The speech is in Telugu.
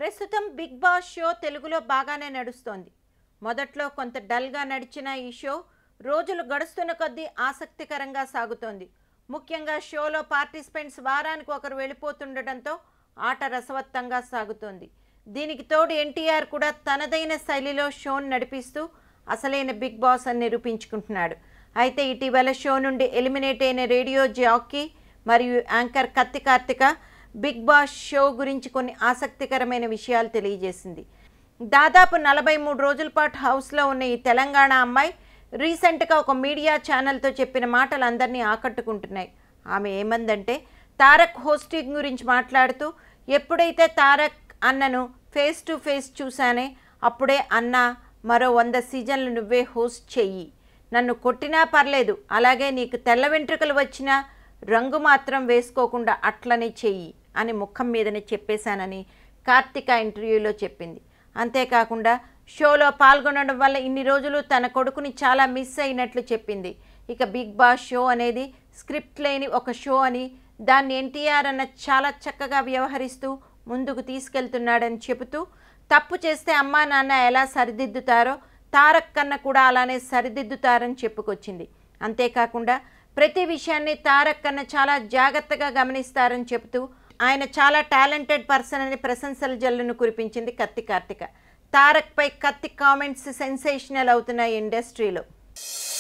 ప్రస్తుతం బిగ్ బాస్ షో తెలుగులో బాగానే నడుస్తోంది. మొదట్లో కొంత డల్గా నడిచిన ఈ షో రోజులు గడుస్తున్న కొద్దీ ఆసక్తికరంగా సాగుతోంది. ముఖ్యంగా షోలో పార్టిసిపెంట్స్ వారానికి ఒకరు వెళ్ళిపోతుండటంతో ఆట రసవత్తంగా సాగుతోంది. దీనికి తోడు ఎన్టీఆర్ కూడా తనదైన శైలిలో షోను నడిపిస్తూ అసలైన బిగ్ బాస్ అని నిరూపించుకుంటున్నాడు. అయితే ఇటీవల షో నుండి ఎలిమినేట్ అయిన రేడియో జాకీ మరియు యాంకర్ కత్తి కార్తిక బిగ్ బాస్ షో గురించి కొన్ని ఆసక్తికరమైన విషయాలు తెలియజేసింది. దాదాపు 43 రోజుల పాటు హౌస్లో ఉన్న ఈ తెలంగాణ అమ్మాయి రీసెంట్గా ఒక మీడియా ఛానల్తో చెప్పిన మాటలు అందరినీ ఆకట్టుకుంటున్నాయి. ఆమె ఏమందంటే, తారక్ హోస్టింగ్ గురించి మాట్లాడుతూ, ఎప్పుడైతే తారక్ అన్నను ఫేస్ టు ఫేస్ చూశానే అప్పుడే అన్న మరో 100 సీజన్లు నువ్వే హోస్ట్ చెయ్యి, నన్ను కొట్టినా పర్లేదు, అలాగే నీకు తెల్ల వెంట్రుకలు వచ్చినా రంగు మాత్రం వేసుకోకుండా అట్లనే చెయ్యి అని ముఖం మీదనే చెప్పేశానని కార్తిక ఇంటర్వ్యూలో చెప్పింది. అంతేకాకుండా షోలో పాల్గొనడం వల్ల ఇన్ని రోజులు తన కొడుకుని చాలా మిస్ అయినట్లు చెప్పింది. ఇక బిగ్ బాస్ షో అనేది స్క్రిప్ట్ లేని ఒక షో అని, దాన్ని ఎన్టీఆర్ అన్న చాలా చక్కగా వ్యవహరిస్తూ ముందుకు తీసుకెళ్తున్నాడని చెబుతూ, తప్పు చేస్తే అమ్మా నాన్న ఎలా సరిదిద్దుతారో తారక్ కన్నా కూడా అలానే సరిదిద్దుతారని చెప్పుకొచ్చింది. అంతేకాకుండా ప్రతి విషయాన్ని తారక్ కన్నా చాలా జాగ్రత్తగా గమనిస్తారని చెబుతూ ఆయన చాలా టాలెంటెడ్ పర్సన్ అని ప్రశంసల జల్లును కురిపించింది కత్తి కార్తిక. తారక్పై కత్తి కామెంట్స్ సెన్సేషనల్ అవుతున్నాయి ఇండస్ట్రీలో.